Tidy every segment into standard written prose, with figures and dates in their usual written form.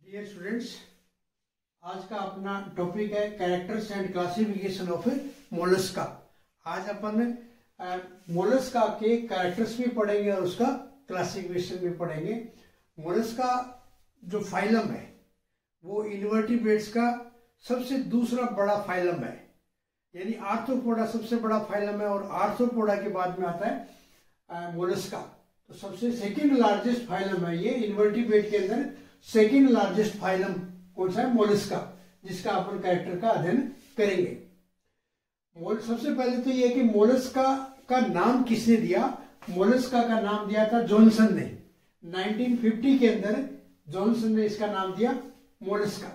Dear students, आज का अपना टॉपिक है characters and classification of mollusca. आज अपन मोलस्का के कैरेक्टर्स भी पढ़ेंगे और उसका क्लासिफिकेशन भी पढ़ेंगे। मोलस्का जो फाइलम है वो इनवर्टिब्रेट्स का सबसे दूसरा बड़ा फाइलम है, यानी आर्थ्रोपोडा सबसे बड़ा फाइलम है और आर्थ्रोपोडा के बाद में आता है मोलस्का। तो सबसे सेकंड लार्जेस्ट फाइलम है ये इनवर्टिब्रेट के अंदर। सेकंड लार्जेस्ट फाइलम कौन सा है? मोलस्का, जिसका अपन कैरेक्टर का अध्ययन करेंगे। सबसे पहले तो ये कि मोलस्का का नाम किसने दिया? मोलस्का का नाम दिया था जॉनसन ने। 1950 के अंदर जॉनसन ने इसका नाम दिया मोलस्का।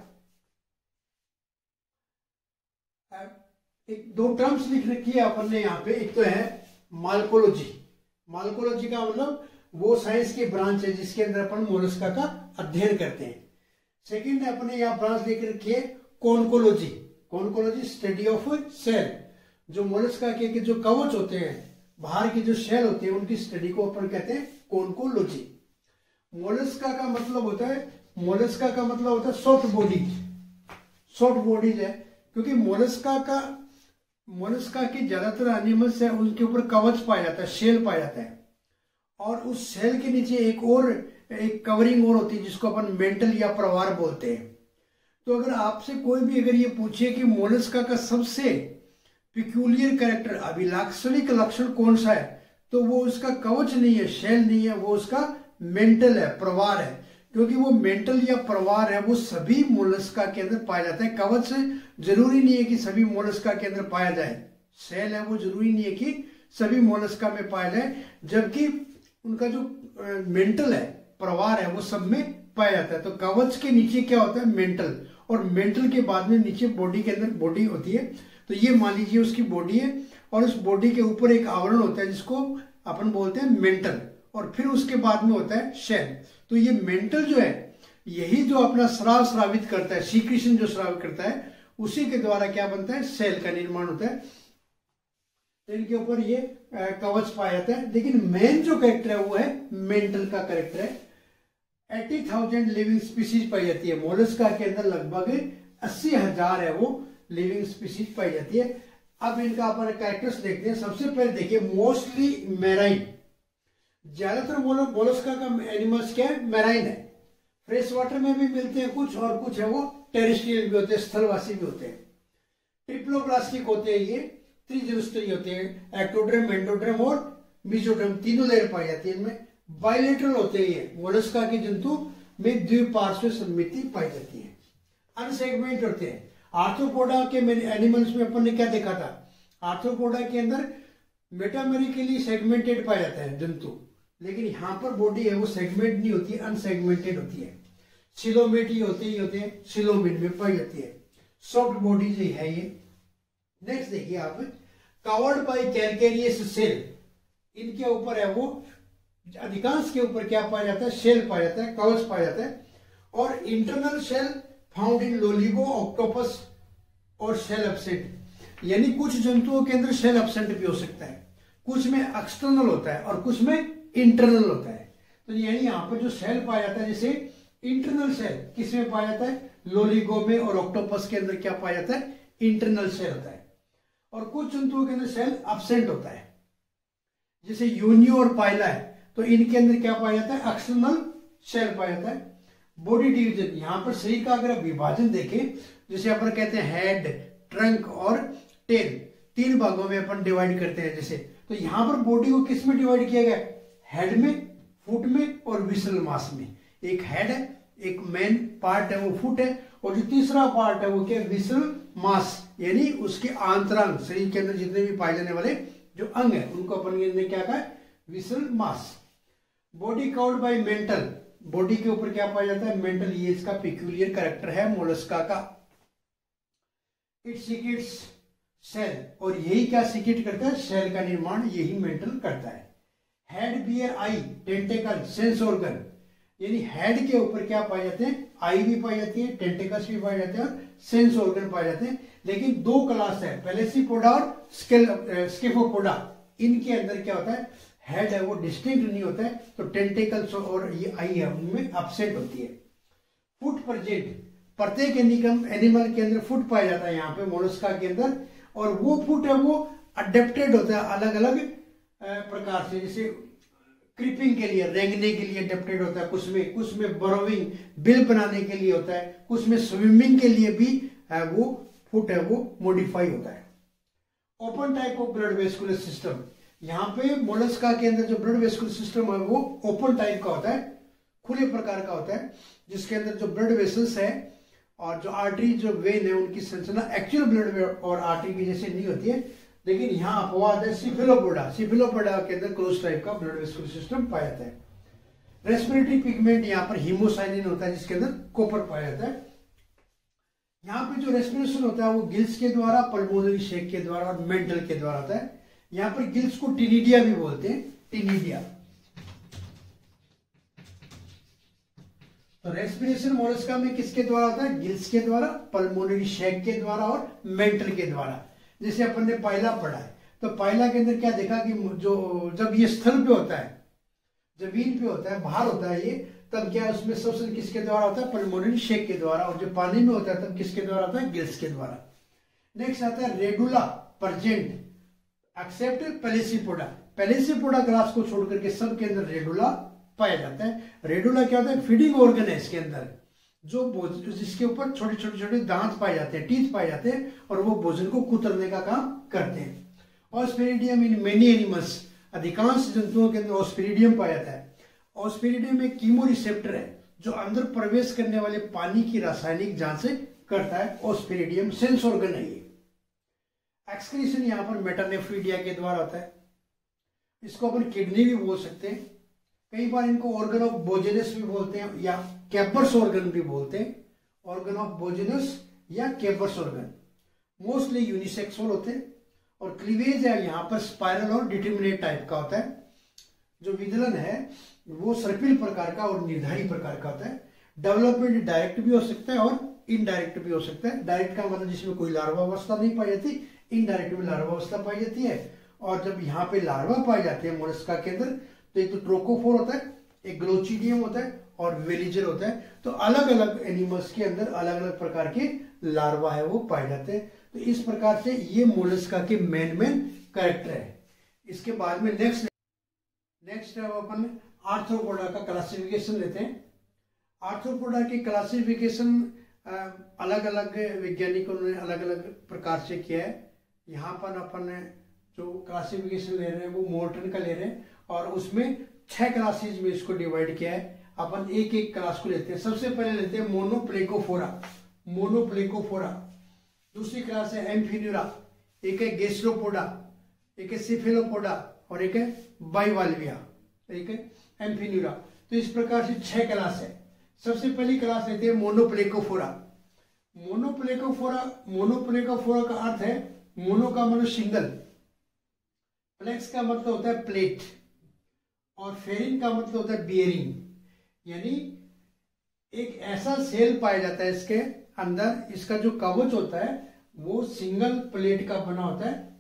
एक दो टर्म्स लिख रखी है अपन ने यहाँ पे। एक तो है मार्कोलॉजी। मार्कोलॉजी का मतलब वो साइंस की ब्रांच है जिसके अंदर अपन मोलस्का का अध्ययन करते हैं। सेकंड अपने यहाँ ब्रांच लिख रखी है conchology. Conchology study of shell, जो मोलस्का के जो कवच होते हैं, बाहर के जो शेल होते हैं, उनकी स्टडी को अपन कहते हैं कॉन्कोलॉजी। मोलस्का का मतलब होता है सॉफ्ट बॉडीज। सॉफ्ट बॉडीज है क्योंकि मोलस्का के ज्यादातर एनिमल्स है उनके ऊपर कवच पाया जाता है, शेल पाया जाता है, और उस शेल के नीचे एक कवरिंग और होती है जिसको अपन मेंटल या प्रवार बोलते हैं। तो अगर आपसे कोई भी अगर ये पूछे कि मोलस्का का सबसे पिक्यूलियर कैरेक्टर, अभिलाक्षणिक लक्षण कौन सा है, तो वो उसका कवच नहीं है, शेल नहीं है, वो उसका मेंटल है, प्रवार है। क्योंकि वो मेंटल या प्रवार है वो सभी मोलस्का के अंदर पाया जाता है। कवच जरूरी नहीं है कि सभी मोलस्का के अंदर पाया जाए, शेल है वो जरूरी नहीं है कि सभी मोलस्का में पाया जाए, जबकि उनका जो मेंटल है, प्रवार है, वो सब में पाया जाता है। तो कवच के नीचे क्या होता है? मेंटल, और मेंटल के बाद में नीचे बॉडी के अंदर बॉडी होती है। तो ये मान लीजिए उसकी बॉडी है और उस बॉडी के ऊपर एक आवरण होता है जिसको अपन बोलते हैं मेंटल, और फिर उसके बाद में होता है शेल। तो ये मेंटल जो है यही जो अपना स्राव स्रावित करता है, सीक्रेशन जो स्राव करता है, उसी के द्वारा क्या बनता है? सेल का निर्माण होता है। इनके ऊपर ये कवच पाया जाता है। लेकिन मेन जो कैरेक्टर है वो है मेंटल का कैरेक्टर है। 80,000 लिविंग स्पीसीज पाई जाती है मोलस्का के अंदर। लगभग 80,000 है वो लिविंग स्पीसीज पाई जाती है। अब इनका अपन कैरेक्टर्स देखते हैं। सबसे पहले देखिए मोस्टली मैराइन। ज्यादातर मोलस्का का एनिमल्स क्या है? मैराइन है। फ्रेश वाटर में भी मिलते हैं कुछ, और कुछ है वो टेरेस्ट्रियल भी होते हैं, स्थलवासी भी होते हैं। ट्रिप्लोप्लास्टिक होते हैं, ये त्रिजुस्तरी होते हैं। एक्टोड्रम, एंडोड्रम और मेसोड्रम तीनों लेयर पाई जाती है इनमें। बाइलेटरल होते हैं ये। मोलस्का के जंतु में द्विपार्श्व सममिति पाई जाती है। अनसेगमेंट होते हैं। आर्थ्रोपोडा के एनिमल्स में अपन ने क्या देखा था? आर्थ्रोपोडा के अंदर मेटामेरिकली सेगमेंटेड पाया जाता है जंतु, लेकिन यहाँ पर बॉडी है वो सेगमेंट नहीं होती है, अनसेगमेंटेड होती है। सिलोमेट ही होते हैं, सिलोमेट में पाई जाती है। सॉफ्ट बॉडी जो है ये। नेक्स्ट देखिए आप, कवर्ड बाय कैल्केरियस सेल। इनके ऊपर है वो, अधिकांश के ऊपर क्या पाया जाता है? शेल पाया जाता है, कवच पाया जाता है। और internal shell found in loligo, octopus और शेल एब्सेंट। यानी कुछ जंतुओं के अंदर शेल एब्सेंट भी हो सकता है, कुछ में एक्सटर्नल होता है और कुछ में इंटरनल होता है। तो यानी यहाँ पर जो शेल पाया जाता है, जैसे इंटरनल शेल किस में पाया जाता है? लोलिगो में, और ऑक्टोपस के अंदर क्या पाया जाता है? इंटरनल शेल होता है। और कुछ जंतुओं के अंदर शेल एब्सेंट होता है, जैसे यूनियो और पाइला है, तो इनके अंदर क्या पाया जाता है? एक्सटर्नल शेल पाया जाता है। बॉडी डिवीजन, यहाँ पर शरीर का अगर विभाजन देखें, जैसे अपन कहते हैं हेड, ट्रंक और टेल, तीन भागों में अपन डिवाइड करते हैं जैसे। तो यहाँ पर बॉडी को किस में डिवाइड किया गया? हेड में, फुट में और विसरल मास में। एक हेड है, एक मेन पार्ट है वो फुट है, और जो तीसरा पार्ट है वो क्या? विसरल मास, यानी उसके आंतरांग, शरीर के अंदर जितने भी पाए जाने वाले जो अंग है उनको अपन ने क्या कहा? Visceral mass. Body covered by mantle. Body के ऊपर क्या पाया जाता है? मेंटल। ये इसका पिक्यूलियर कैरेक्टर है मोलस्का का। इट सीक्रेट्स सेल, और यही क्या सीक्रेट करता है? सेल का निर्माण यही मेंटल करता है। Head, bear, eye, tentacle, sense organ. यानी हेड के ऊपर क्या पाए जाते हैं? आई भी पाई जाती है, टेंटेकल्स भी पाए जाते हैं और सेंस ऑर्गन पाए जाते हैं। लेकिन दो क्लास है, पेलेसीपोडा और स्केफोपोडा। इनके अंदर क्या होता है? हेड है वो डिस्टिंक्ट नहीं होता है, तो टेंटेकल्स और ये आई है उनमें एब्सेंट होती है। फुट प्रेजेंट, प्रत्येक एनिमल के अंदर फुट पाया जाता है यहाँ पे मोलस्का के अंदर, और वो फुट है वो अडेप्टेड होता है अलग अलग प्रकार से, जैसे क्रीपिंग के लिए, रेंगने के लिए अडेप्टेड होता है, कुछ में बरोविंग, बिल बनाने के लिए होता है, कुछ में स्विमिंग के लिए भी है वो फुट है वो मॉडिफाई होता है। Open type of blood vascular system, यहाँ पे मोलस्का के अंदर जो ब्लड वेस्कुलर सिस्टम है वो ओपन टाइप का होता है, खुले प्रकार का होता है, जिसके अंदर जो ब्लड वेसल्स है और जो आर्टरी जो वेन है उनकी संरचना एक्चुअल ब्लड और आर्टरी की जैसे नहीं होती है, लेकिन यहाँ अपवाद है सिफिलोपोडा के अंदर क्लोज टाइप का ब्लड वेस्कुलर सिस्टम पाया जाता है। रेस्पिरेटरी पिगमेंट यहाँ पर हीमोसाइनिन होता है जिसके अंदर कॉपर पाया जाता है। यहाँ पे जो रेस्पिरेशन होता है वो गिल्स के द्वारा, पल्मोनरी शेक के द्वारा और मेंटल के द्वारा होता है। यहाँ पर गिल्स को टिनिडिया भी बोलते हैं, टिनिडिया। तो रेस्पिरेशन मोलस्का में किसके द्वारा होता है? गिल्स के द्वारा, पल्मोनरी शेक के द्वारा और मेंटल के द्वारा। जैसे अपन ने पायला पढ़ा है, तो पायला के अंदर क्या देखा कि जो जब ये स्थल पे होता है, जमीन पे होता है, बाहर होता है ये, तब क्या उसमें श्वसन किसके द्वारा होता है? पल्मोनरी शेक के द्वारा। और जब पानी में होता है तब किसके द्वारा होता है? गिल्स के द्वारा। नेक्स्ट आता है radula present except pelecypoda. Pelecypoda class को छोड़ करके सब के अंदर रेडुला पाया जाता है। रेडुला क्या होता है? फीडिंग ऑर्गन है इसके अंदर, जो जिसके ऊपर छोटे छोटे छोटे दांत पाए जाते हैं, टीथ पाए जाते हैं, और वो भोजन को कुतरने का काम करते हैं। ऑस्पेरिडियम इन मेनी एनिमल्स, अधिकांश जंतुओं के अंदर ऑस्पेरिडियम पाया जाता है। ऑस्पेरिडियम एक कीमो रिसेप्टर है जो अंदर प्रवेश करने वाले पानी की रासायनिक जांच करता है। ऑस्पेरिडियम सेंस ऑर्गन है ये। एक्सक्रीशन यहाँ पर मेटानेफ्रीडिया के द्वारा होता है। इसको अपन किडनी भी बोल सकते हैं, कई बार इनको ऑर्गन ऑफ बोजेनस भी बोलते हैं या कैपर्स ऑर्गन भी बोलते हैं। ऑर्गन ऑफ बोजेनस या कैपर्स ऑर्गन मोस्टली यूनिसेक्सुअल होते हैं, और क्लीवेज है यहाँ पर स्पाइरल और डिटरमिनेट टाइप का होता है। जो विदलन है वो सर्पिल प्रकार का और निर्धारी प्रकार का होता है। डेवलपमेंट डायरेक्ट भी हो सकता है और इनडायरेक्ट भी हो सकता है। डायरेक्ट का मतलब जिसमें कोई लार्वा अवस्था नहीं पाई जाती, इनडायरेक्ट में लार्वा अवस्था पाई जाती है। और जब यहाँ पे लार्वा पाए जाते हैं मोलस्का के अंदर, तो एक तो ट्रोकोफोर होता है, एक ग्लोचिडियम होता है और वेलिजर होता है। तो अलग अलग एनिमल्स के अंदर अलग अलग प्रकार के लार्वा है वो पाए जाते हैं। तो इस प्रकार से ये मोलस्का के मेन कैरेक्टर है। इसके बाद में नेक्स्ट अपन आर्थ्रोपोडा का क्लासिफिकेशन लेते हैं। आर्थ्रोपोडा की क्लासिफिकेशन अलग अलग वैज्ञानिकों ने अलग अलग प्रकार से किया है। यहाँ पर अपन जो क्लासिफिकेशन ले रहे हैं वो मोर्टन का ले रहे हैं, और उसमें 6 क्लासेज में इसको डिवाइड किया है। अपन एक एक क्लास को लेते हैं। सबसे पहले लेते हैं मोनोप्लेकोफोरा। दूसरी क्लास है एम्फिन्यूरा, एक है गेस्ट्रोपोडा, एक है सिफेलोपोडा और एक है बाइवाल्विया, एक है एम्फिन्यूरा। तो इस प्रकार से 6 क्लास है। सबसे पहली क्लास लेते हैं मोनोप्लेकोफोरा। मोनोप्लेकोफोरा का अर्थ है, मोनो का मतलब सिंगल, प्लेक्स का मतलब होता है प्लेट, और फेरिन का मतलब होता है बियरिंग। यानी एक ऐसा सेल पाया जाता है इसके अंदर, इसका जो कवच होता है वो सिंगल प्लेट का बना होता है,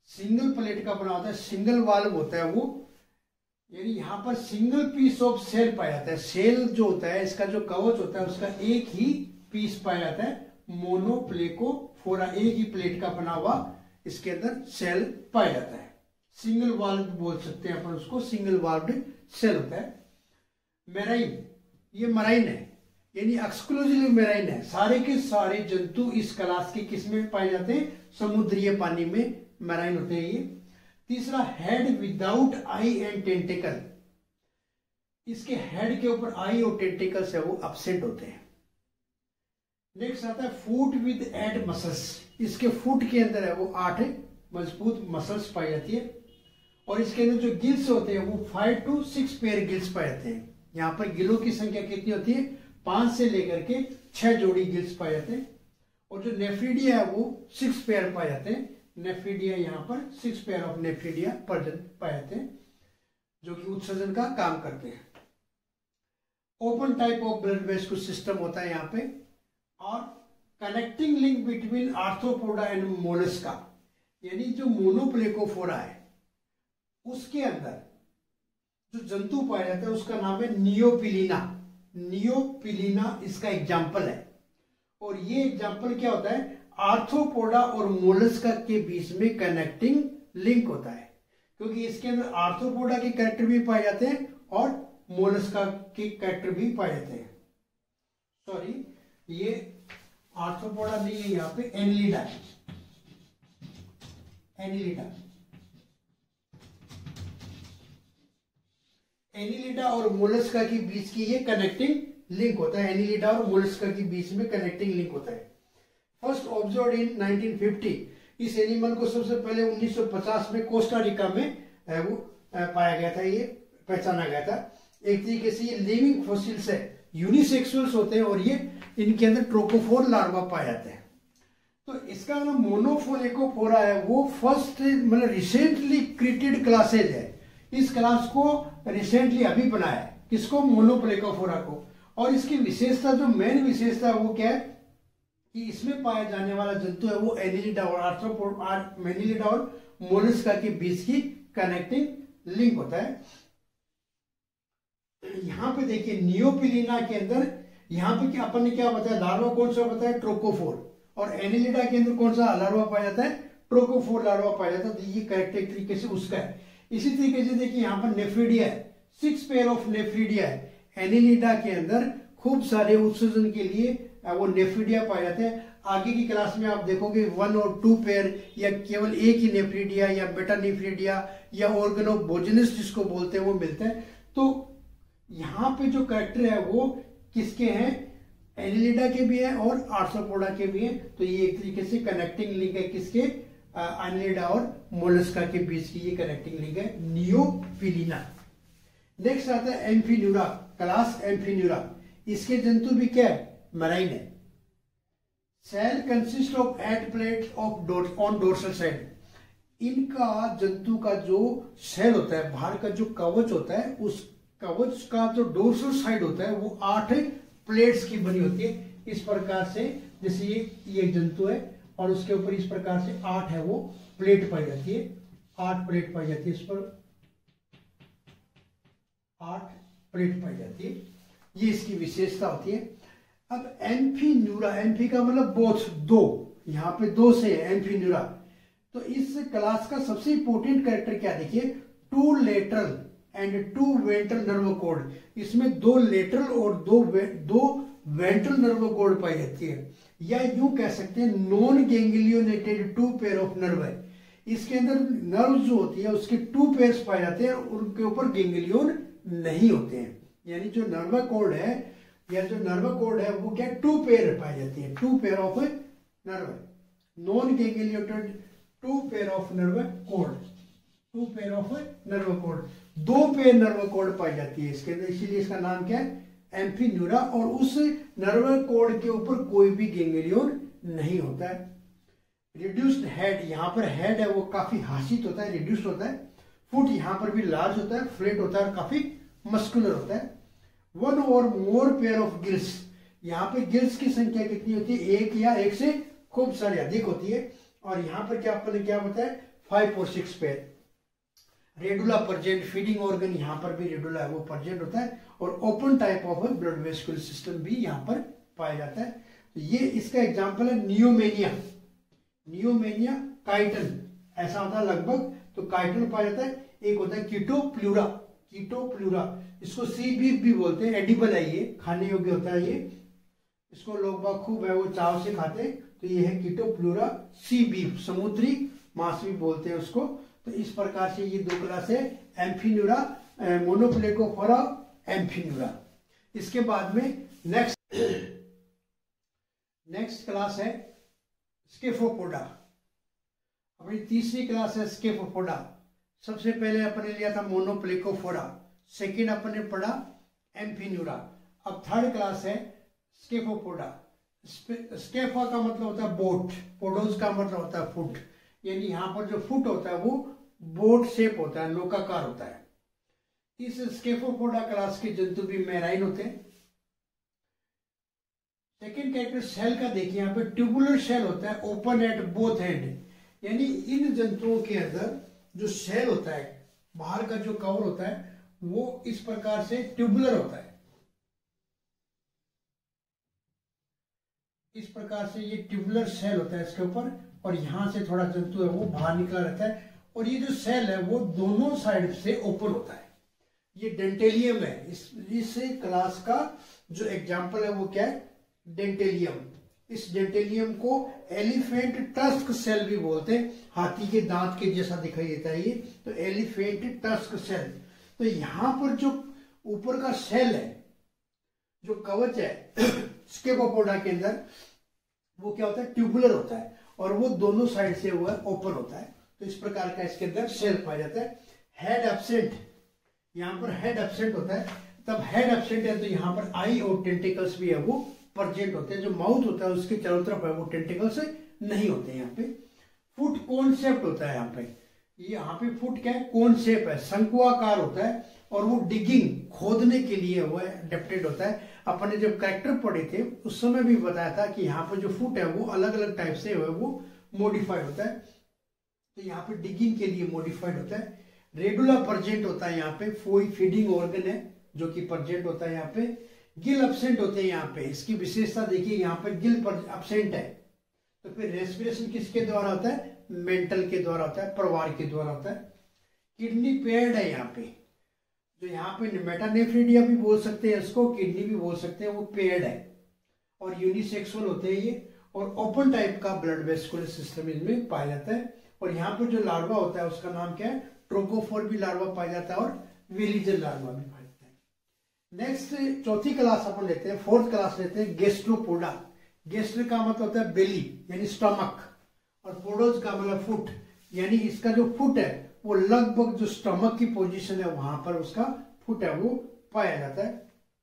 सिंगल वाल्व होता है वो। यानी यहाँ पर सिंगल पीस ऑफ सेल पाया जाता है। सेल जो होता है, इसका जो कवच होता है उसका एक ही पीस पाया जाता है। मोनोप्लेकोफोरा, एक ही प्लेट का बना हुआ इसके अंदर सेल पाया जाता है। सिंगल वाल्व बोल सकते हैं अपन उसको, सिंगल वाल्व्ड सेल होता है। मेराइन, ये मराइन है, यानी एक्सक्लूसिवली मेराइन है। सारे के सारे जंतु इस क्लास के किस में पाए जाते हैं? समुद्रीय पानी में मेराइन होते हैं ये। तीसरा, head without eye and tentacle. इसके हेड के ऊपर आई और टेंटिकल्स है वो एब्सेंट होते हैं। नेक्स्ट आता है फुट विद 8 मसल्स। इसके फुट के अंदर है वो 8 मजबूत मसल्स पाई जाती है, और इसके अंदर जो गिल्स होते हैं वो 5 to 6 पेयर गिल्स पाए जाते हैं। यहाँ पर गिलों की संख्या कितनी होती है? 5 से लेकर के 6 जोड़ी गिल्स पाए जाते हैं। और जो नेफ्रीडिया है वो 6 पेयर पाए जाते हैं। नेफ्रीडिया यहाँ पर 6 पेयर ऑफ नेफ्रीडिया पाए जाते हैं, जो कि उत्सर्जन का काम करते हैं। Open type of blood vascular system होता है यहाँ पे, और connecting link between arthropoda and mollusca, यानी जो मोनोप्लेकोफोरा है उसके अंदर जो जंतु पाया जाता है उसका नाम है नियोपिलिना। नियोपिलीना इसका एग्जाम्पल है। और ये एग्जाम्पल क्या होता है, आर्थ्रोपोडा और मोलस्का के बीच में कनेक्टिंग लिंक होता है, क्योंकि इसके अंदर आर्थ्रोपोडा के कैरेक्टर भी पाए जाते हैं और मोलस्का के कैरेक्टर भी पाए जाते हैं। सॉरी, ये आर्थ्रोपोडा नहीं है, यहाँ पे एनिलिडा है। एनिलिडा और मोलस्का के बीच की ये कनेक्टिंग लिंक होता है। एनिलिडा और मोलस्का के बीच में कनेक्टिंग लिंक होता है। First observe in 1950। इस एनिमल को सबसे पहले 1950 में कोस्टा रिका में वो पाया गया था, ये पहचाना गया था। एक तरीके से ये लिविंग फॉसिल्स है, यूनिसेक्सुअल्स होते हैं और ये इनके अंदर ट्रोकोफोर लार्वा पाए जाते हैं। तो इसका नाम मोनोफोलेकोफोरा है, वो फर्स्ट मतलब रिसेंटली क्रिएटेड क्लासेज है। इस क्लास को रिसेंटली अभी बनाया है, किसको, मोनोफोलेकोफोरा को। और इसकी विशेषता, जो मेन विशेषता है वो क्या है कि इसमें पाया जाने वाला जंतु है वो एनिलिडा और मोलस्का के बीच की कनेक्टिंग लिंक होता है। यहां पे देखिए नियोपिलीना के अंदर यहां पे क्या अपन ने क्या बताया, लार्वा कौन सा बताया, ट्रोकोफोर। और एनिलिडा के अंदर कौन सा लार्वा पाया जाता है, ट्रोकोफोर लार्वा पाया जाता है। तो ये करेक्ट एक तरीके से उसका है। इसी तरीके से देखिए यहाँ पर नेफ्रीडिया है, 6 पेयर ऑफ नेफ्रीडिया है। एनिलिडा के अंदर खूब सारे उत्सर्जन के लिए वो नेफ्रीडिया पाए जाते हैं। आगे की क्लास में आप देखोगे 1 और 2 पेयर या केवल एक ही नेफ्रीडिया या बेटा नेफ्रीडिया या ऑर्गेनोबोजेनस जिसको बोलते हैं वो मिलते हैं। तो यहाँ पे जो कैरेक्टर है वो किसके हैं, एनिलिडा के भी है और आर्थ्रोपोडा के भी है। तो ये एक तरीके से कनेक्टिंग लिंक है, किसके, एनिलिडा और मोलस्का के बीच की ये कनेक्टिंग लिंक है, नियोपिलीना। नेक्स्ट आता है एम्फीन्यूरा, क्लास एम्फीन्यूरा। इसके जंतु भी क्या है, मराइन है। Shell consist of 8 plates of on dorsal side. इनका जंतु का जो सेल होता है, बाहर का जो कवच होता है, उस कवच का जो डोर्सल साइड होता है वो 8 प्लेट्स की बनी होती है। इस प्रकार से जैसे ये जंतु है और उसके ऊपर इस प्रकार से 8 है वो प्लेट पाई जाती है, 8 प्लेट पाई जाती है, इस पर 8 प्लेट पाई जाती है। ये इसकी विशेषता होती है। अब एम्फीन्यूरा, एम्फी का मतलब बोथ, दो, यहाँ पे दो से है एम्फीन्यूरा। तो इस क्लास का सबसे इंपॉर्टेंट कैरेक्टर क्या, देखिए, 2 lateral and 2 ventral nerve cord. इसमें 2 लेटरल और 2 वेंट्रल नर्व कोड पाई जाती है, या यूं कह सकते हैं non ganglionated 2 pair of nerve है। इसके अंदर नर्व जो होती है उसके 2 पेयर्स पाए जाते हैं और उनके ऊपर गैंग्लियोन नहीं होते हैं। यानी जो नर्व कोड है या जो नर्व कोड है वो क्या, 2 पेयर पाई जाती है, 2 pair of nerve, non ganglionated 2 pair of nerve cord, 2 pair of nerve cord, 2 pair nerve cord पाई जाती है इसके अंदर, इसीलिए इसका नाम क्या है, एम्फीन्यूरा। और उस नर्व कोड के ऊपर कोई भी गैंग्लियोन नहीं होता है। रिड्यूस्ड हेड, यहाँ पर हेड है वो काफी हासित होता है, रिड्यूस्ड होता है। फुट यहाँ पर भी लार्ज होता है, फ्लैट होता है और काफी मस्कुलर होता है। 1 और मोर पेयर ऑफ गिल्स, यहाँ पे गिल्स की संख्या कितनी होती है, 1 या 1 से खूब सारी अधिक होती है। और यहाँ पर क्या आपने क्या बताया, 5 और 6 pair. Radula present, feeding organ यहाँ पर भी रेडुला है वो परजेंट होता है। और open type of blood vascular system भी यहाँ पर पाया जाता है। तो ये इसका एग्जाम्पल है नियोमेनिया, नियोमेनिया काइटन, ऐसा होता है लगभग। तो काइटन पाया जाता है। एक होता है कीटोप्लूरा, कीटोप्लूरा, इसको सी बीफ भी बोलते हैं, एडिबल है ये, खाने योग्य होता है ये, इसको लोग बाग खूब है वो चाव से खाते हैं। तो ये है कीटोप्लूरा सी बीफ, समुद्री मांस भी बोलते हैं उसको। तो इस प्रकार से ये 2 क्लास है, एम्फीन्यूरा, मोनोप्लेकोफोरा, एम्फीन्यूरा। इसके बाद में नेक्स्ट क्लास है स्केफोपोडा। अपनी तीसरी क्लास है स्केफोपोडा। सबसे पहले अपन ने लिया था मोनोप्लेकोफोरा, सेकेंड अपन ने पढ़ा एम्फीन्यूरा। अब थर्ड क्लास है स्केफोपोडा। स्केफा का मतलब होता है बोट, पोडोज का मतलब होता है फुट, यानी यहाँ पर जो फुट होता है वो बोट शेप होता है, नौकाकार होता है। इस स्केफोपोडा क्लास के जंतु भी मैराइन होते हैं। सेकेंड कैरेक्टर सेल का देखिए, यहाँ पे ट्यूबुलर सेल होता है, ओपन एट बोथ एंड, यानी इन जंतुओं के अंदर जो सेल होता है, बाहर का जो कवर होता है वो इस प्रकार से ट्यूबुलर होता है। इस प्रकार से ये ट्यूबुलर सेल होता है इसके ऊपर, और यहाँ से थोड़ा जंतु है वो बाहर निकला रहता है, और ये जो सेल है वो दोनों साइड से ओपन होता है। ये डेंटेलियम है। इस क्लास का जो एग्जाम्पल है वो क्या है, डेंटेलियम। इस डेंटेलियम को एलिफेंट टस्क सेल भी बोलते हैं, हाथी के दांत के जैसा दिखाई देता है ये, तो एलिफेंट टस्क सेल। तो यहाँ पर जो ऊपर का सेल है, जो कवच है स्केपोपोडा के अंदर, वो क्या होता है, ट्यूबुलर होता है, और वो दोनों साइड से वो ओपन होता है। तो इस प्रकार का इसके अंदर सेल पाया जाता है। हेड एब्सेंट, यहाँ पर हेड एब्सेंट होता है। तब हेड एब्सेंट है तो यहाँ पर आई और टेंटिकल्स भी है वो प्रेजेंट होते हैं। जो माउथ होता है उसके चारों तरफ है वो टेंटिकल्स नहीं होते हैं। यहाँ पे फुट कोन शेप्ड होता है। यहाँ पे फुट क्या है, कोन शेप है, शंकुआकार होता है, और वो डिगिंग, खोदने के लिए वो अडेप्टेड होता है। अपन ने जब कैरेक्टर पढ़े थे उस समय भी बताया था कि यहाँ पर जो फुट है वो अलग अलग टाइप से वो मॉडिफाइड होता है। तो यहाँ पे डिगिंग के लिए मॉडिफाइड होता है। रेडुला प्रेजेंट होता है यहाँ पे, कोई फीडिंग ऑर्गन है जो कि प्रेजेंट होता है यहाँ पे। गिल एब्सेंट होते हैं यहाँ पे। इसकी विशेषता देखिए, यहाँ पे गिल एब्सेंट है। तो फिर रेस्पिरेशन किसके द्वारा होता है, मेंटल के द्वारा होता है, प्रवार के द्वारा होता है। किडनी पेयर्ड है यहाँ पे, जो यहाँ पे मेटानेफ्रिडिया भी बोल सकते हैं इसको, किडनी भी बोल सकते हैं, वो पेयर्ड है। और यूनिसेक्सुअल होते हैं ये, और ओपन टाइप का ब्लड वेस्कुलर सिस्टम इनमें पाया जाता है। और यहाँ पर जो लार्वा होता है उसका नाम क्या है, ट्रोकोफोर भी लार्वा पाया जाता है, और विलीजन लार्वा भी पाया जाता है। नेक्स्ट चौथी क्लास अपन लेते हैं, फोर्थ क्लास लेते हैं, गेस्ट्रोपोडा। गेस्ट्र का मतलब होता है बेली यानी स्टमक, और पोडोज का मतलब फुट, यानी इसका जो फुट है वो लगभग जो स्टमक की पोजीशन है वहां पर उसका फुट है वो पाया जाता है।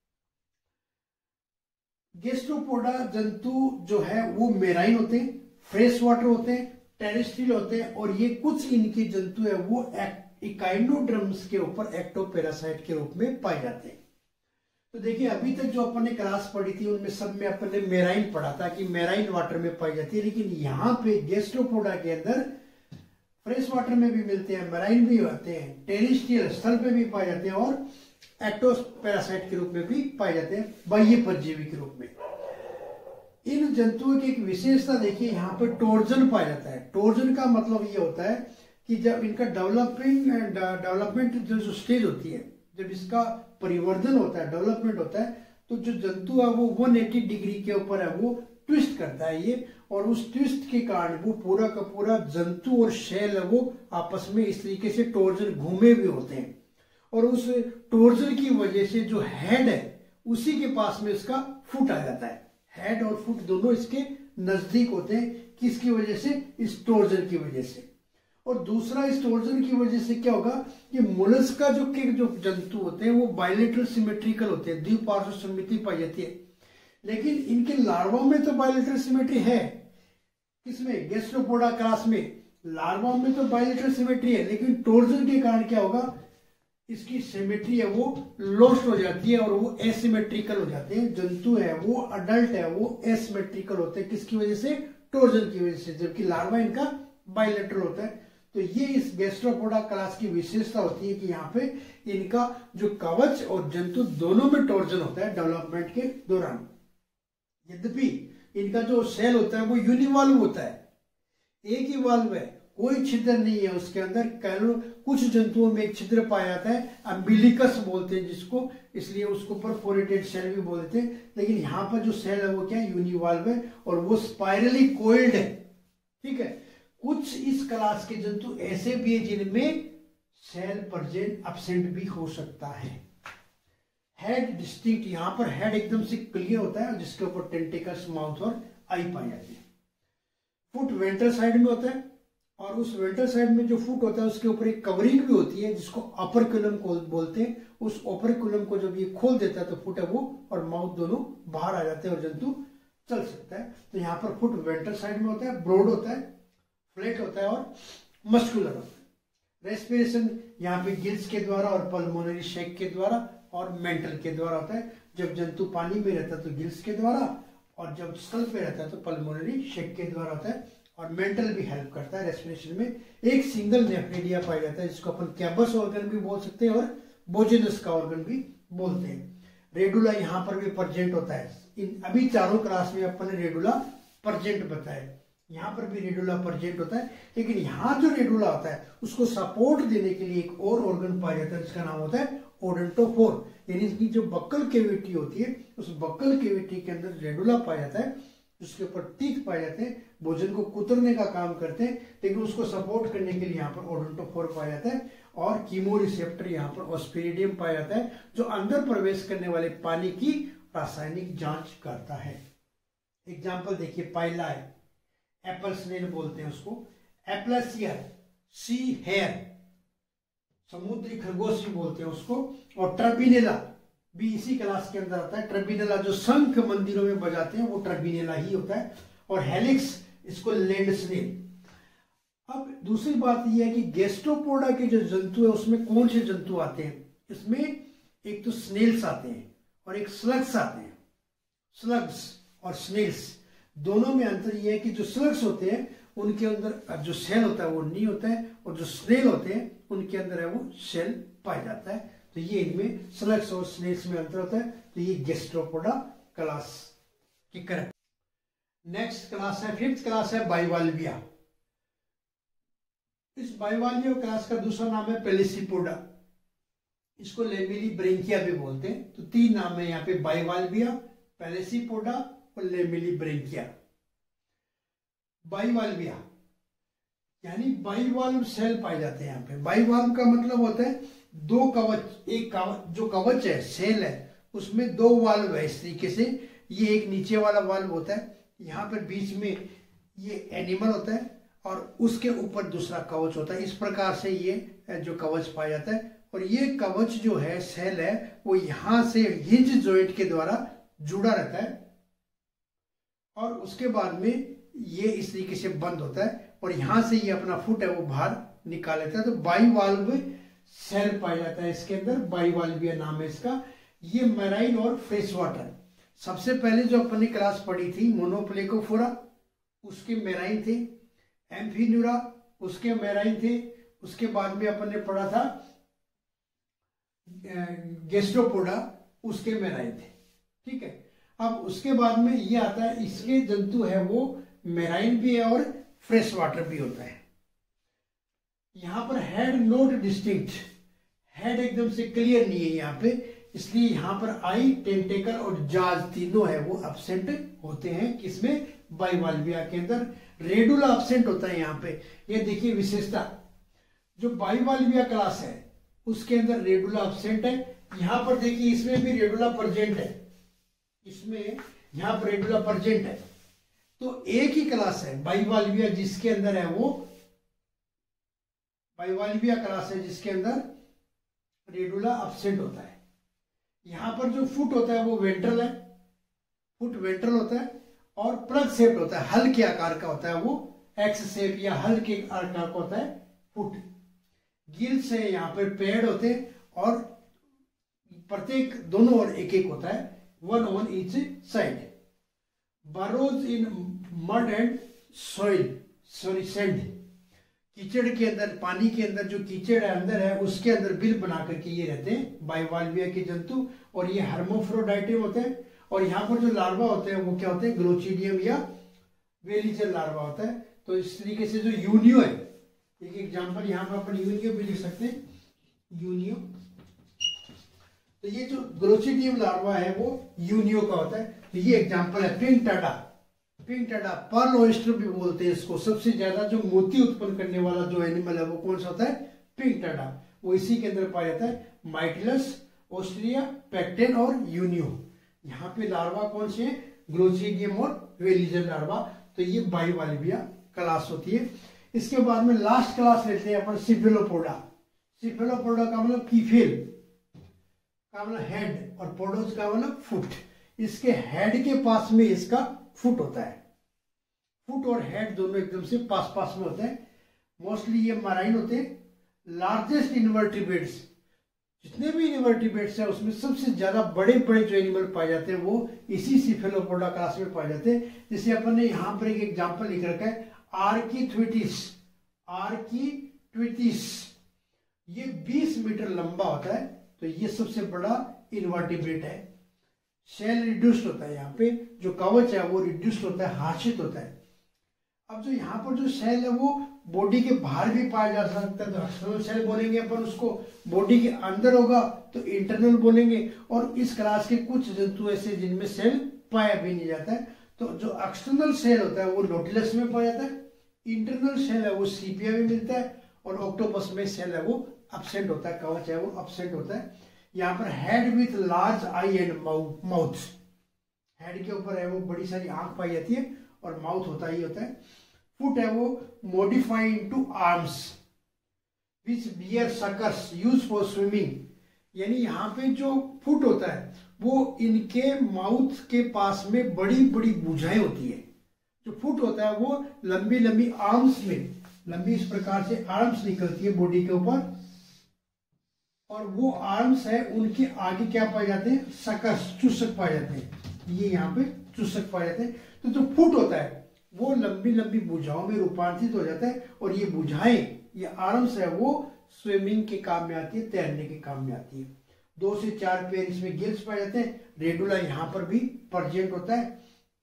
गेस्ट्रोपोडा जंतु जो है वो मेराइन होते हैं, फ्रेश वाटर होते हैं, टेरेस्ट्रियल होते हैं, और ये कुछ इनके जंतु है वो इकाइनोड्रम्स के ऊपर एक्टोपैरासाइट के रूप में पाए जाते हैं। तो देखिए, अभी तक जो अपन ने क्लास पढ़ी थी उनमें सब में अपन ने मेराइन पढ़ा था कि मेराइन वाटर में पाई जाती है, लेकिन यहाँ पे गेस्ट्रोपोडा के अंदर फ्रेश वाटर में भी मिलते हैं, मेराइन भी होते हैं, टेरेस्ट्रियल स्थल पे भी पाए जाते हैं, और एक्टोपैरासाइट के रूप में भी पाए जाते हैं, बाह्य परजीवी के रूप में। इन जंतुओं की एक विशेषता देखिए, यहाँ पे टोर्जन पाया जाता है। टोर्जन का मतलब ये होता है कि जब इनका डेवलपमेंट जो स्टेज होती है, जब इसका परिवर्धन होता है, डेवलपमेंट होता है, तो जो जंतु है वो 180 डिग्री के ऊपर है वो ट्विस्ट करता है ये, और उस ट्विस्ट के कारण वो पूरा का पूरा जंतु और शेल है वो आपस में इस तरीके से टोर्जन घूमे हुए होते हैं, और उस टोर्जन की वजह से जो हेड है उसी के पास में इसका फुट आ जाता है। हेड और फुट दोनों इसके नजदीक होते हैं, किसकी वजह से, इस टोर्जन की वजह से। और दूसरा, इस टोर्जन की वजह से क्या होगा कि मोलस्का जो जंतु होते हैं वो बायलेटरल सिमेट्रिकल होते हैं, द्विपार्श्व सममिति पाई जाती है, लेकिन इनके लार्वा में तो बायलेटरल सिमेट्री है। किसमें, गेस्ट्रोपोडा क्लास में लार्वा में तो बायलेटरल सिमेट्री है, लेकिन टोर्जन के कारण क्या होगा, इसकी सिमेट्री है वो लॉस्ट हो जाती है, और वो एसिमेट्रिकल हो जाते हैं। जंतु है वो अडल्ट है वो एसिमेट्रिकल होते हैं, किसकी वजह से, टोर्जन की वजह से, जबकि लार्वा इनका बायलेटरल होता है। तो ये इस गेस्ट्रोपोडा क्लास की विशेषता होती है कि यहाँ पे इनका जो कवच और जंतु दोनों में टोर्जन होता है डेवलपमेंट के दौरान। यद्यपि इनका जो सेल होता है वो यूनिवाल्व होता है, एक ही वाल्व है, कोई छिद्र नहीं है उसके अंदर। कुछ जंतुओं में एक छिद्र पाया जाता है, अम्बिलिकस बोलते हैं जिसको, इसलिए उसको परफोरेटेड सेल भी बोलते हैं, लेकिन यहाँ पर जो सेल है वो क्या है, यूनिवाल्व है, और वो स्पाइरली कोइल्ड है। ठीक है, कुछ इस क्लास के जंतु ऐसे भी है जिनमें सेल प्रेजेंट एब्सेंट भी हो सकता है। हेड डिस्टिंक्ट, यहाँ पर हेड एकदम से क्लियर होता है, जिसके ऊपर टेंटिकल्स, माउथ और आई पाई जाती है। फुट वेंट्रल साइड में होता है, और उस वेंट्रल साइड में जो फुट होता है उसके ऊपर एक कवरिंग भी होती है जिसको अपरक्यूलम बोलते हैं। उस अपरक्यूलम को जब ये खोल देता है तो फुट है वो और माउथ दोनों बाहर आ जाते हैं और जंतु चल सकता है। तो यहाँ पर फुट वेंट्रल साइड में होता है, ब्रॉड होता है, फ्लैट होता है और मस्कुलर होता है। रेस्पिरेशन यहाँ पे गिल्स के द्वारा और पल्मोनरी शेक के द्वारा और मेंटल के द्वारा होता है। जब जंतु पानी में रहता है तो गिल्स के द्वारा, और जब स्थल पे रहता है तो पल्मोनरी शेक के द्वारा होता है। और मेंटल भी हेल्प करता है रेस्पिरेशन में। एक सिंगल नेफ्रेडिया पाया जाता है जिसको अपन कैबस ऑर्गन भी बोल सकते हैं और बोजेनस का ऑर्गन भी बोलते हैं। रेडुला यहाँ पर भी प्रेजेंट होता है, इन अभी चारों क्लास में अपन ने रेडुला परजेंट बताया, यहाँ पर भी रेडुला परजेंट होता है, लेकिन यहाँ जो रेडुला होता है उसको सपोर्ट देने के लिए एक और ऑर्गन पाया जाता है जिसका नाम होता है ओडोंटोफोर, यानी इसकी जो बक्कल केविटी होती है उस बक्कल केविटी के अंदर रेडुला पाया जाता है, उसके ऊपर टीथ पाए जाते हैं, भोजन को कुतरने का काम करते हैं, लेकिन उसको सपोर्ट करने के लिए यहाँ पर ओडोंटोफोर पाया जाता है, और कीमोरिसेप्टर यहाँ पर ऑस्पिरिडियम पाया जाता है जो अंदर प्रवेश करने वाले पानी की रासायनिक जांच करता है। एग्जाम्पल देखिए, पाइला है, एप्पल स्नेल बोलते हैं उसको, एप्लेसियर सी हेयर समुद्री खरगोश भी बोलते हैं उसको, और ट्रबिनेला भी इसी क्लास के अंदर आता है। ट्रबिनेला जो शंख मंदिरों में बजाते हैं वो ट्रबिनेला ही होता है, और हेलिक्स इसको लैंड स्नेल। अब दूसरी बात यह है कि गैस्ट्रोपोडा के जो जंतु है उसमें कौन से जंतु आते हैं, इसमें एक तो स्नेल्स आते हैं और एक स्लग्स आते हैं। स्लग्स और स्नेल्स दोनों में अंतर यह है कि जो स्लग्स होते हैं उनके अंदर जो सेल होता है वो नहीं होता है, और जो स्नेल होते हैं उनके अंदर है वो सेल पाया जाता है। तो ये इनमें स्लग्स और स्नेल्स में अंतर होता है। तो ये गैस्ट्रोपोडा क्लास की करेक्ट। नेक्स्ट क्लास है, फिफ्थ क्लास है बाइवाल्विया। इस बाइवाल्विया क्लास का दूसरा नाम है पेलिसिपोडा, इसको लेमिलीब्रेंकिया भी बोलते हैं। तो तीन नाम है यहाँ पे, बाइवाल्विया, पेलिसिपोडा और लेमिलीब्रेंकिया। बाइवाल्विया यानी बाइवाल्व सेल पाए जाते हैं यहाँ पे। बाइवाल्व का मतलब होता है दो कवच, एक कवच जो कवच है सेल है उसमें दो वाल्व है इस तरीके से। ये एक नीचे वाला वाल्व होता है, यहाँ पर बीच में ये एनिमल होता है और उसके ऊपर दूसरा कवच होता है। इस प्रकार से ये जो कवच पाया जाता है, और ये कवच जो है सेल है वो यहाँ से हिंज जॉइंट के द्वारा जुड़ा रहता है, और उसके बाद में ये इस तरीके से बंद होता है, और यहां से ये अपना फुट है वो बाहर निकाल लेता है। तो बाइवाल्व सेल पाया जाता है इसके अंदर, बाइवाल्विया नाम है इसका। ये मैराइन और फ्रेश वाटर, सबसे पहले जो अपन ने क्लास पढ़ी थी मोनोप्लेकोफोरा उसके मैराइन थे, एम्फीन्यूरा उसके मैराइन थे, उसके बाद में अपन ने पढ़ा था गैस्ट्रोपोडा उसके मैराइन थे, ठीक है। अब उसके बाद में ये आता है, इसके जंतु है वो मैराइन भी है और फ्रेश वाटर भी होता है। यहां पर हेड नोट डिस्टिंक्ट, हेड एकदम से क्लियर नहीं है यहाँ पे, इसलिए यहां पर आई, टेंटेकल और जाज तीनों है वो एब्सेंट होते हैं। किसमें? बाइवाल्विया के अंदर। रेडुला एब्सेंट होता है यहाँ पे। ये देखिए विशेषता, जो बाइवाल्विया क्लास है उसके अंदर रेडुला एब्सेंट है। यहां पर देखिए इसमें भी रेडुला प्रेजेंट है, इसमें यहां पर रेडुला प्रेजेंट है। तो एक ही क्लास है बाइवाल्विया जिसके अंदर है वो बाइवाल्विया क्लास है जिसके अंदर रेडुला एब्सेंट होता है। यहां पर जो फुट होता है वो वेंट्रल है, फुट वेंट्रल होता है, और प्लग शेप होता है, हल के आकार का होता है वो, एक्स शेप या हल के आकार का होता है फुट। गिल्स है यहाँ पर पेड़ होते हैं, और प्रत्येक दोनों ओर एक एक होता है, one on each side. burrows in mud and soil, sorry sand, कीचड़ के अंदर, पानी के अंदर जो कीचड़ है अंदर है उसके अंदर बिल बना करके ये रहते हैं बाइवाल्विया के जंतु। और ये हर्मोफ्रोडाइटे होते हैं, और यहाँ पर जो लार्वा होते हैं वो क्या होते हैं? ग्लोचिडियम या वेलिजर लार्वा होता है। तो इस तरीके से जो यूनियो है, एक एग्जाम्पल यहाँ पर अपन यूनियो भी लिख सकते हैं, यूनियो। तो ये जो ग्लोचिडियम लार्वा है वो यूनियो का होता है। तो ये एग्जांपल है pinctada, pinctada, pearl oyster भी बोलते हैं इसको। सबसे ज्यादा जो मोती उत्पन्न करने वाला जो एनिमल है वो कौन सा होता है? Pinctada. वो इसी के अंदर पाया जाता है, माइटिलस, ऑस्ट्रिया, पेक्टेन और यूनियो। यहाँ पे लार्वा कौन से हैं? ग्लोचिडियम और वेलिजर लार्वा। तो ये बाइवाल्विया क्लास होती है। इसके बाद में लास्ट क्लास लेते हैं अपन सिफेलोपोडा। सिफेलोपोडा का मतलब कीफेल का मतलब हेड, और पोडोज का मतलब फुट। इसके हेड के पास में इसका फुट होता है, फुट और हेड दोनों एकदम से पास पास में होते हैं। मोस्टली ये मराइन होते हैं। लार्जेस्ट इनवर्टिब्रेट्स, जितने भी इनवर्टिब्रेट्स है उसमें सबसे ज्यादा बड़े बड़े जो एनिमल पाए जाते हैं वो इसी सिफेलोपोडा क्लास में पाए जाते हैं। जैसे अपन ने यहाँ पर एक एग्जाम्पल लिख रखा है, आर्कीथ्विटिस। आर्कीथ्विटिस ये 20 मीटर लंबा होता है। तो ये सबसे बड़ा इनवर्टिब्रेट है। सेल रिड्यूस्ड होता है, यहाँ पे जो कवच है वो रिड्यूस्ड होता है, हार्षित होता है। अब जो यहाँ पर जो सेल है वो बॉडी के बाहर भी पाया जा सकता है, तो एक्सटर्नल सेल बोलेंगे अपन उसको। बॉडी के अंदर होगा तो इंटरनल बोलेंगे। और इस क्लास के कुछ जंतु ऐसे जिनमें सेल पाया भी नहीं जाता है। तो जो एक्सटर्नल सेल होता है वो नोटिलस में पाया जाता है, इंटरनल सेल है वो सीपिया में मिलता है, और ऑक्टोपस में सेल है वो एब्सेंट होता है, कवच है वो एब्सेंट होता है। यहाँ पर head with large eye and mouth, head के ऊपर है वो बड़ी सारी आंख पाई जाती है, और माउथ होता ही होता है। फुट है वो modify into arms which bear suckers use for swimming, यानी यहाँ पे जो फुट होता है वो इनके माउथ के पास में बड़ी बड़ी भुजाएं होती है। जो फुट होता है वो लंबी लंबी आर्म्स में, लंबी इस प्रकार से आर्म्स निकलती है बॉडी के ऊपर, और वो आर्म्स है उनके आगे क्या पाए जाते हैं, सकर्स, चूसक पाए जाते हैं। ये यहाँ पे चूसक पाए जाते हैं। तो जो फुट होता है वो लंबी लंबी भुजाओं में रूपांतरित हो जाता है, और ये भुजाएं, ये आर्म्स है वो स्विमिंग के काम में आती है, तैरने के काम में आती है। 2 से 4 पेयर इसमें गिल्स पाए जाते हैं। रेडुला यहाँ पर भी प्रेजेंट होता है।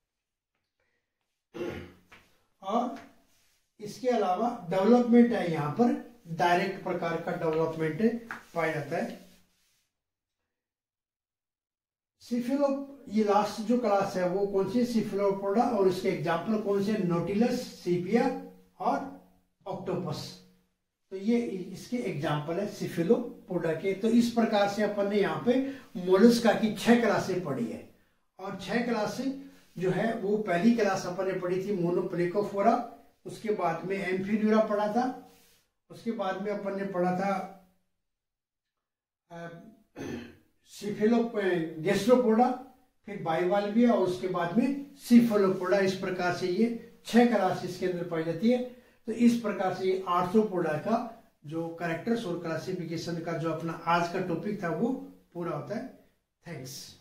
और इसके अलावा डेवलपमेंट है यहाँ पर डायरेक्ट प्रकार का डेवलपमेंट पाया जाता है। सिफिलो, ये लास्ट जो क्लास है वो कौन सी, सिफिलोपोडा, और इसके एग्जाम्पल कौन से, नोटिलस, सीपिया और ऑक्टोपस। तो ये इसके एग्जाम्पल है सिफिलोपोडा के। तो इस प्रकार से अपन ने यहाँ पे मोलस्का की 6 क्लासें पढ़ी है। और 6 क्लासें जो है वो पहली क्लास अपन ने पढ़ी थी मोनोप्लेकोफोरा, उसके बाद में एम्फीन्यूरा पढ़ा था, उसके बाद में अपन ने पढ़ा था गैस्ट्रोपोडा, फिर बाइवाल्विया, और उसके बाद में सिफेलोपोडा। इस प्रकार से ये 6 क्लास इसके अंदर पाई जाती है। तो इस प्रकार से ये आर्थ्रोपोडा का जो कैरेक्टर्स और क्लासिफिकेशन का जो अपना आज का टॉपिक था वो पूरा होता है। थैंक्स।